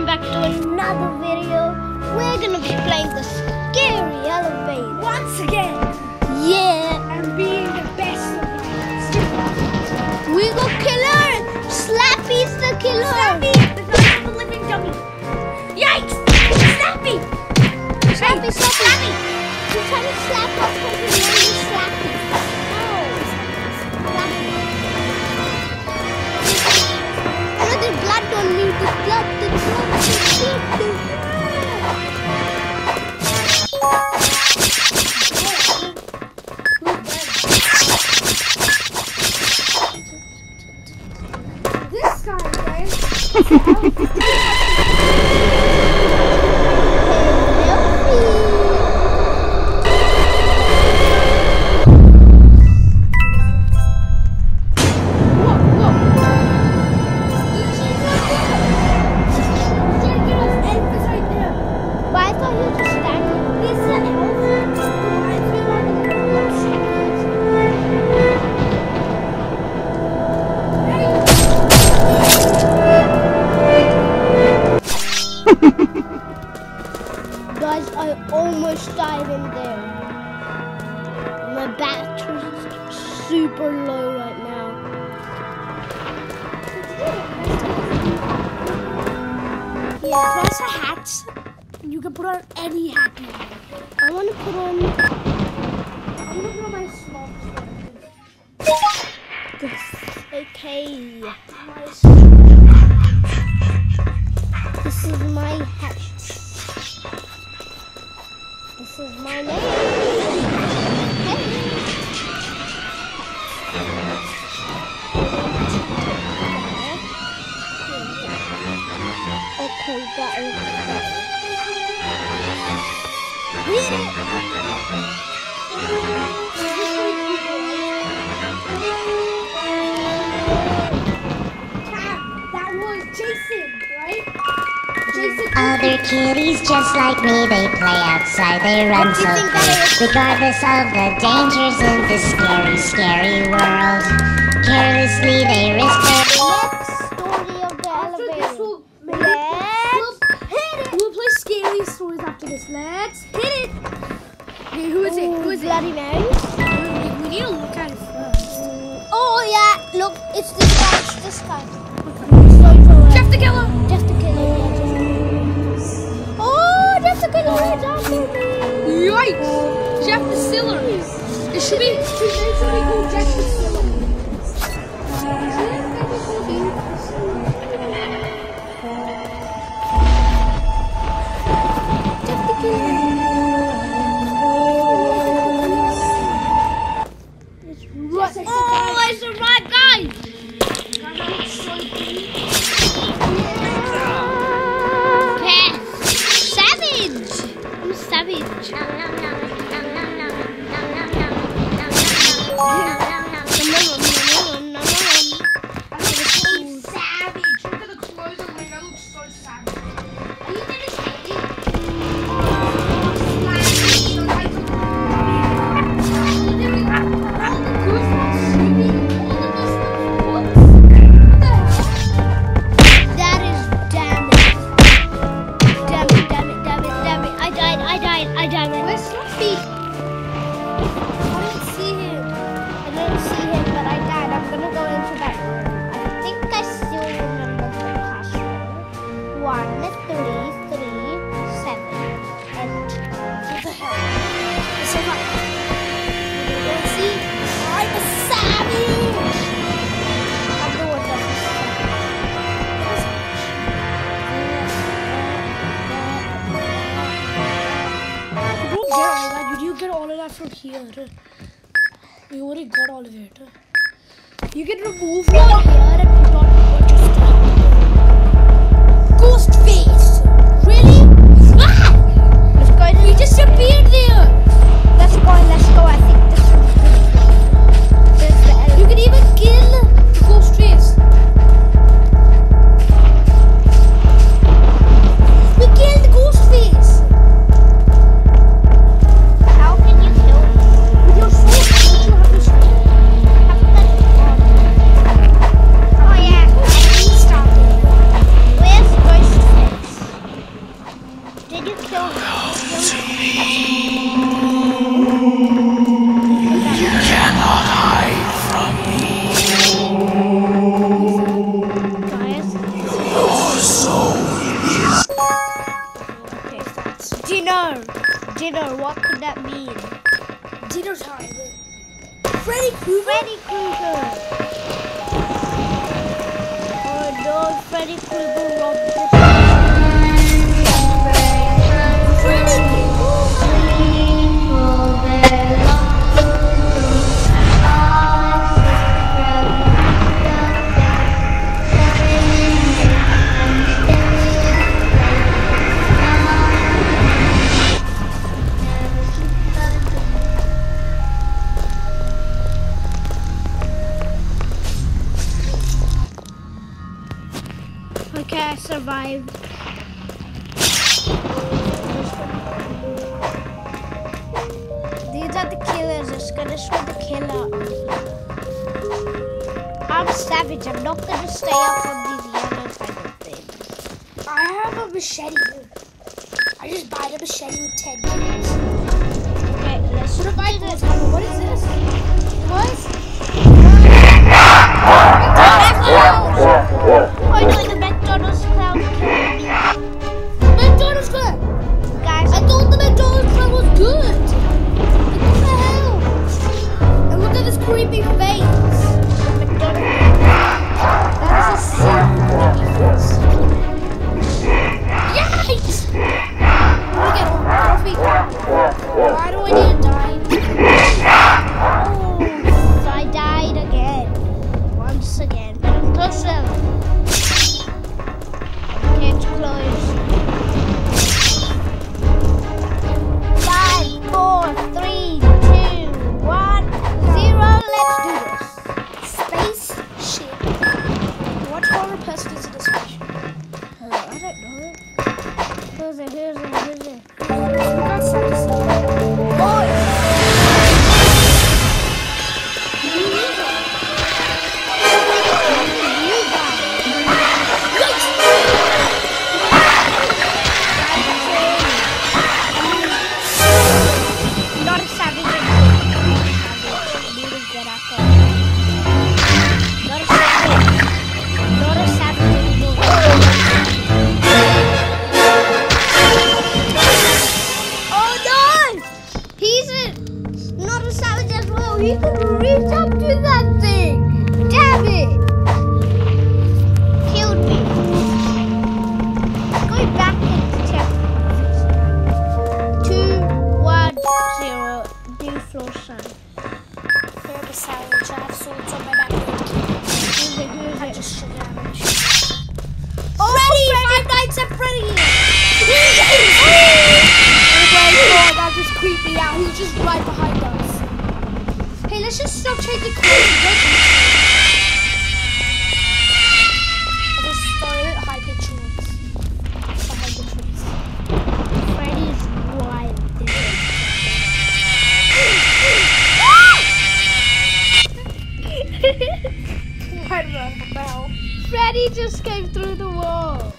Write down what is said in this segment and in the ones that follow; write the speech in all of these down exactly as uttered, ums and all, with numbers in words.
back to another video. We're gonna be playing the scary elevator once again. Yeah, And being the best of the best. We go killer. Slappy's the killer. Slappy, the night of the living dummy. Yikes! Slappy! Slappy, Hey, Slappy. Slappy! You're trying to slap us because we know you're Slappy. Oh, there's blood on me. There's blood. There's blood. There's blood. There's blood. This guy, guys. Guys, I almost died in there. My battery's super low right now. Yeah, there's a hat. You can put on any hat you want. I want to put on I'm gonna put on my small this. Okay. This is my hat. This is my name. Hey. Okay, that is Hit it! That was Jason, right? Jason. Other kitties just like me, they play outside, they run so free. Regardless of the dangers in this scary, scary world. Carelessly they risk their... Next story of the After this, elevator. we'll, Let's hit it! we'll play scary stories after this. Let's hit it! Okay, who is it? Who is it? Bloody Mary? We, we need to look at it first. Oh yeah, look, it's this guy, it's this guy. Jeff the Killer! Jeff the Killer, yeah, Jeff the Killer. Oh, Jeff the Killer is after me. Yikes! Jeff the Siller. It should be. It should be called Jeff the Siller. Jeff the Killer. It's right. Oh, it's the right guy! Yes. Savage. I'm savage. Savage! Look at the clothes on me. That looks so savage. Are you finished eating? That is damn it. Damn it, damn it, damn it, damn it. I died, I died, I died. Where's Sloppy? I didn't see him. I didn't see him, but I died. I'm gonna go into that room. I think I still remember the password. One, three, three, seven, and what the hell? It's so hot. Let's see. I'm a savage. I'm the one that's a You don't get all of that. You do get all of that from here. You already got all of it. You can remove one here and put on what your stuff. Ghost face. Really? Ah! Let's go. He disappeared there. Let's go. Let's go. I think this is this is the You can even kill the ghost face. We killed the ghost face. How can you kill me? With your sword, don't you have your sword? Oh yeah. dinner. What could that mean? Dinner time. Freddy Krueger? Freddy Krueger. Oh no, Freddy Krueger robbed the Freddy Okay, I survived. These are the killers. It's gonna show the killer. I'm savage. I'm not gonna stay up on these yellow kind of things. I have a machete. I just buy a machete with ten kills. Okay, let's What if I do do this. this? What is this? What? Oh no, the McDonald's clown killed me. McDonald's clown! Guys, I thought the McDonald's clown was good! Like, what the hell? And look at this creepy face! That is a super creepy face. Yikes! I'm gonna get off me. Why do I need to die? oh, so I died again. Once again. But I'm closer. Okay, it's close. Five, four, three, two, one, zero. Let's do this. Spaceship. What horror person is in a spaceship? Uh, I don't know. Who's it? Who's it? Who's it? We got Sanderson. Boy! Not a savage anymore. Not a savage. Not a savage. Not a savage anymore. Oh no! He's a, not a savage as well. He can reach up to that thing. Damn it! Killed me. Going back into temple. Two, one, zero. Do floor sign. They're the savage. I have swords on my back. Who's it? Who's I it? just should have it. Oh, Freddy! Freddy! Five Nights at Freddy! Oh my god, That just creeped me out. He's just right behind us. Hey, let's just stop changing clothes. I just started high pitch noise behind the trees. Freddy's wild, dude. I don't know what the hell. Freddy just came through the wall.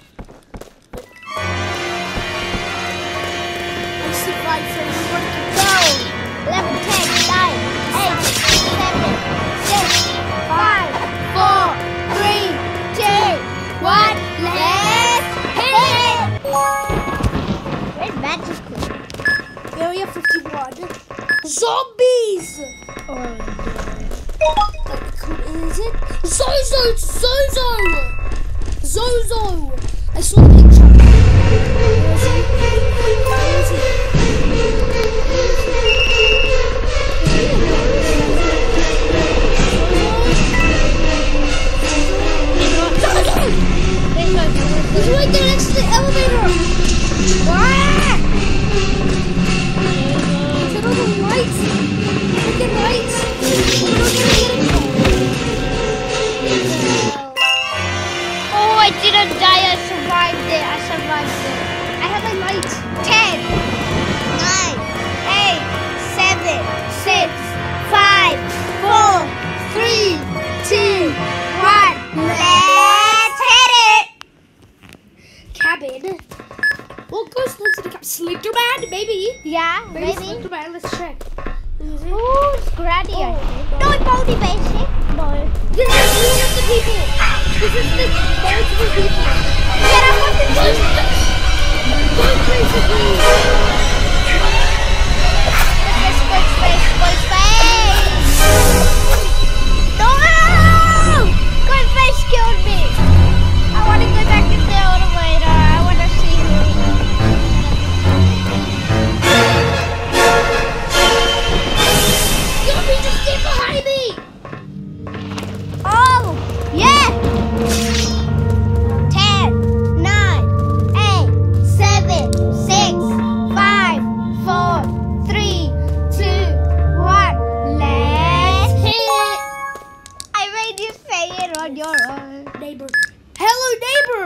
I see right Freddy. We're gonna keep Go! eleven, ten, nine, eight, seven, six, five, four, three, two, one. Let's hit it! Where's Magic Queen? Area fifty-one. Zombies! Oh, Like, who is it? Zozo! Zozo! Zozo! I saw the picture. Where is he? Where is he? He's right there next to the elevator! Ah! Turn on the lights! Freaking lights! We're not gonna get him. Oh, I didn't die. I survived it. I survived it. I have a light. ten, nine, eight, seven, six, five, four, three, two, one. Let's hit it! Cabin. What goes next to the cabin? Slenderman, maybe. Yeah, Maybe maybe. Slenderman. Let's check. Who is it? Ooh, it's Grady, I Oh, think. no. No, it's Baldy Basic. No. This is one of the people. This is the multiple people. Get up on the Go crazy, please.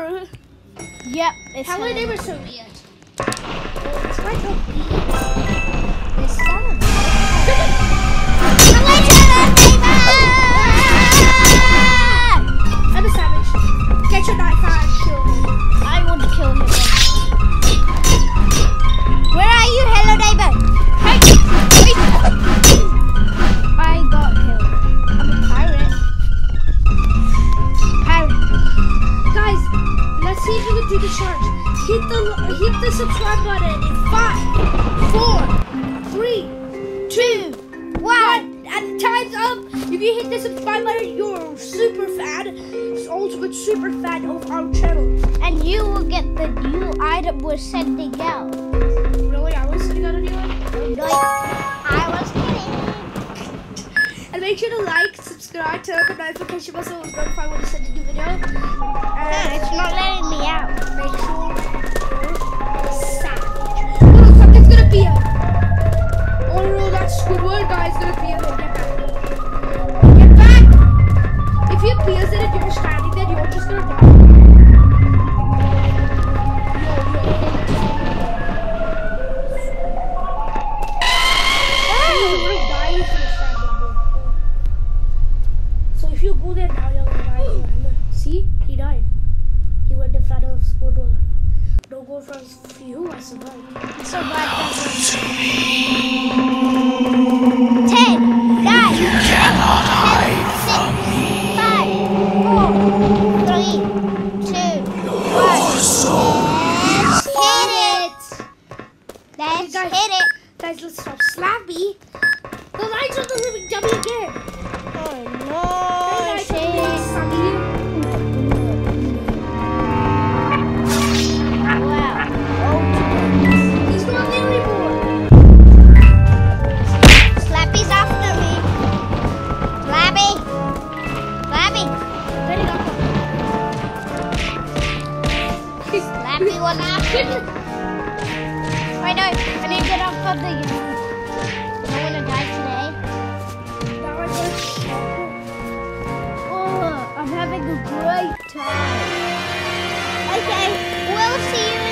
here. Yep, it's Hello Hello neighbor Soviet. It's right up It's seven. I'm a savage. Get your knife out and kill me. I would kill him. Where are you, hello neighbor? Hey! Wait! I got killed. I'm a pirate. Pirate. Guys, let's see if we can do the charge. Hit the hit the subscribe button in five, four, three, two, one. And time's up. If you hit the subscribe button, you're a super fan. Ultimate super fan of our channel. And you will get the new item we're sending out. Really? I was sitting on a new one? No, I was kidding. And make sure to like, subscribe, turn on the notification bell so it's notified when you send a new video. And Yeah, it's not letting me out. make sure you're savage. Look, something's gonna be a. Oh no, that Squidward guy's gonna be a. Get back. Get back! If he appears in it, you're standing there, you're just gonna die. Yo, yo. You would've died if you were standing there. So if you go there now, you're gonna die forever. See? He died. He went in front of Squidward. Don't go in front of you, I survived. So bad. Ten, nine, Cannot hide six, five, four, three, two, one. Let's hit it. Let's guys. hit it. Guys, let's stop. Slappy. The lights on the living dummy again. Oh The no, lights on the living shit. Sunny. Wow. Oh, He's not there anymore. Slappy's after me. Slappy. Slappy. There he goes. Slappy was after me. Wait, no. I need to get off of the... I don't want to die today. Now I just. Oh, I'm having a great time. Okay, we'll see you